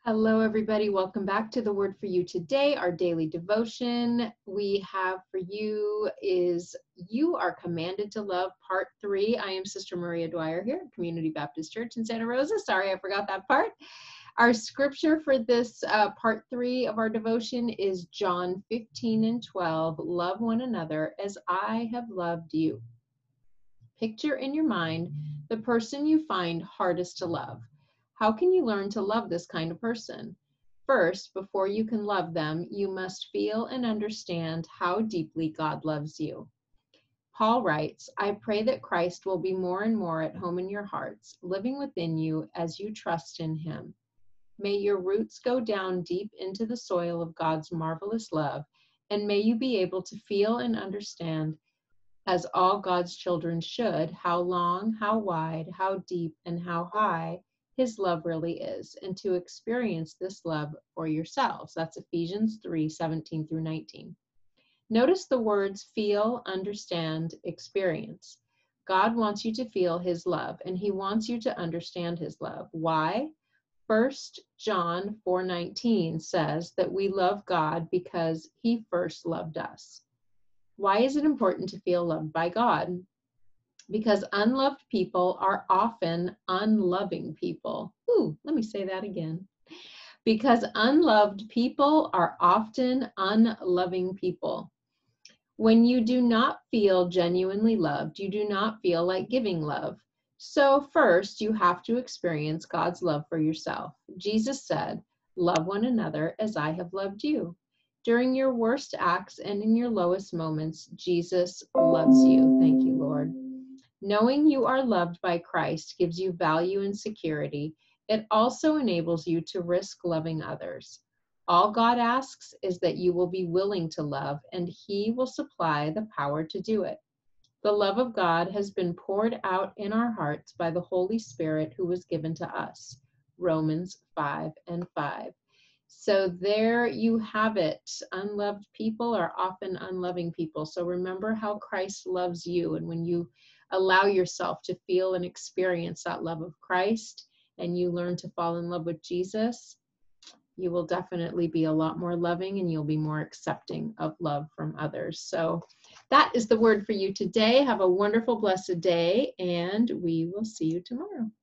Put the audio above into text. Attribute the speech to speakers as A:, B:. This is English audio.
A: Hello, everybody. Welcome back to the Word for You today, our daily devotion. We have for you is You Are Commanded to Love, Part 3. I am Sister Maria Dwyer here at Community Baptist Church in Santa Rosa. Sorry, I forgot that part. Our scripture for this Part 3 of our devotion is John 15:12. Love one another as I have loved you. Picture in your mind the person you find hardest to love. How can you learn to love this kind of person? First, before you can love them, you must feel and understand how deeply God loves you. Paul writes, I pray that Christ will be more and more at home in your hearts, living within you as you trust in him. May your roots go down deep into the soil of God's marvelous love, and may you be able to feel and understand, as all God's children should, how long, how wide, how deep, and how high his love really is, and to experience this love for yourselves. That's Ephesians 3:17 through 19. Notice the words feel, understand, experience. God wants you to feel his love, and he wants you to understand his love. Why? 1 John 4:19 says that we love God because he first loved us. Why is it important to feel loved by God? Because unloved people are often unloving people. Ooh, let me say that again. Because unloved people are often unloving people. When you do not feel genuinely loved, you do not feel like giving love. So first, you have to experience God's love for yourself. Jesus said, love one another as I have loved you. During your worst acts and in your lowest moments, Jesus loves you. Thank you, Lord. Knowing you are loved by Christ gives you value and security. It also enables you to risk loving others. All God asks is that you will be willing to love, and he will supply the power to do it. The love of God has been poured out in our hearts by the Holy Spirit who was given to us. Romans 5:5. So there you have it. Unloved people are often unloving people. So remember how Christ loves you. And when you allow yourself to feel and experience that love of Christ and you learn to fall in love with Jesus, you will definitely be a lot more loving and you'll be more accepting of love from others. So that is the word for you today. Have a wonderful, blessed day, and we will see you tomorrow.